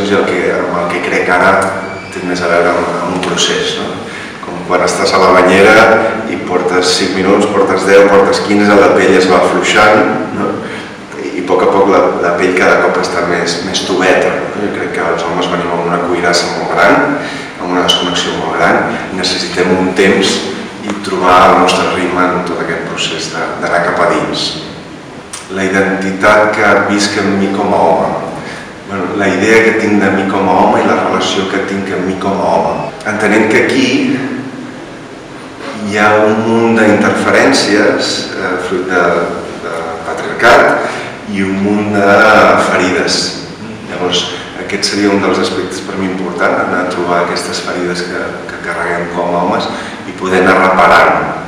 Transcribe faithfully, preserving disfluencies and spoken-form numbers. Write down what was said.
situacions i el que, amb el que crec ara té més a veure amb, amb un procés, no? Com quan estàs a la banyera i portes cinc minuts, portes deu, portes quinze, la pell es va afluixant, no? I a poc a poc la, la pell cada cop està més, més tubeta. Jo crec que els homes venim amb una cuirassa molt gran, amb una desconnexió molt gran, i necessitem un temps i trobar el nostre ritme en tot aquest procés d'anar cap a dins. La identitat que visc en mi com a home, bueno, la idea que tinc de mi com a home i la relació que tinc amb mi com a home. Entenent que aquí hi ha un munt d'interferències eh, fruit de, de patriarcat i un munt de ferides. Llavors, aquest seria un dels aspectes per mi important, anar a trobar aquestes ferides que, que carreguem com a homes i poder anar reparant.